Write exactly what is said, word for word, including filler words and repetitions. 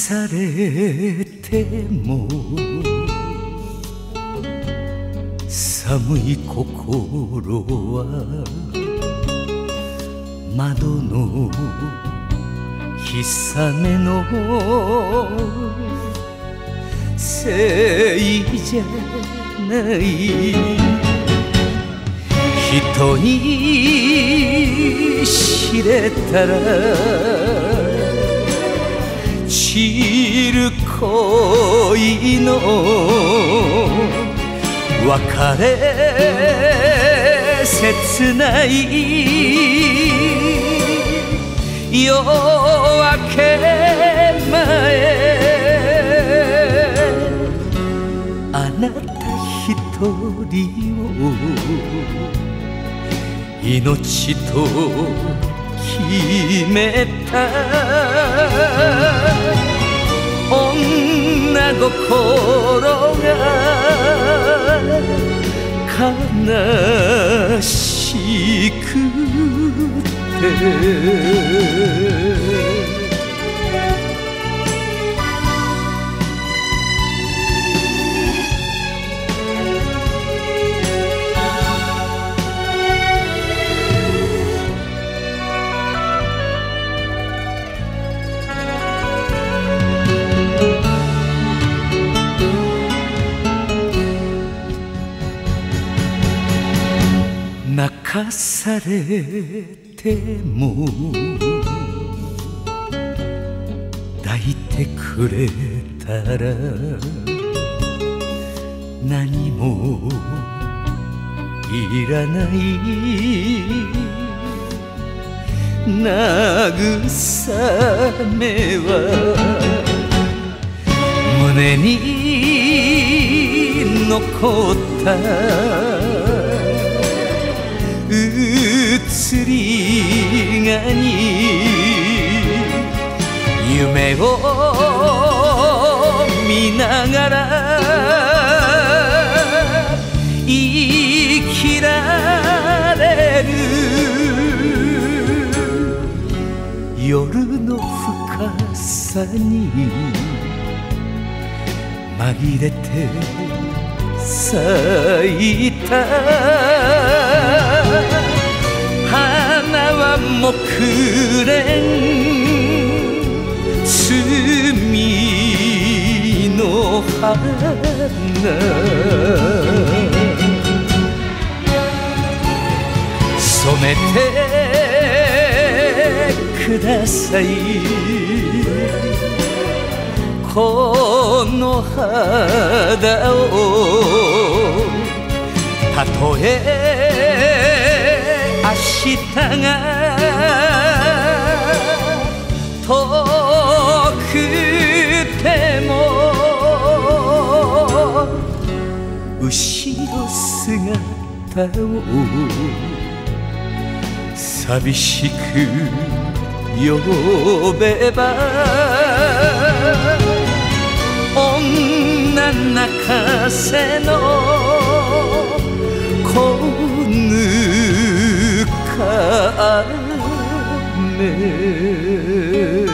されても寒い心は窓の日雨のせいじゃない人に知れたら散る恋の別れ切ない夜明け前あなた一人を命と決めた女心が悲しくて泣かされても抱いてくれたら何もいらない慰めは胸に残った移りがに夢を見ながら生きられる夜の深さに紛れて咲いた花は木蓮罪の花染めてくださいこの肌をたとえ明日が遠くても後ろ姿を寂しく呼べば女泣かせの子ぬか雨